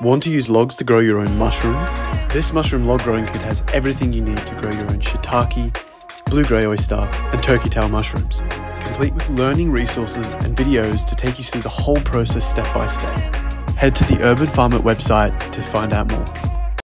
Want to use logs to grow your own mushrooms? This mushroom log growing kit has everything you need to grow your own shiitake, blue-grey oyster, and turkey tail mushrooms, complete with learning resources and videos to take you through the whole process step by step. Head to the Urban Farmer website to find out more.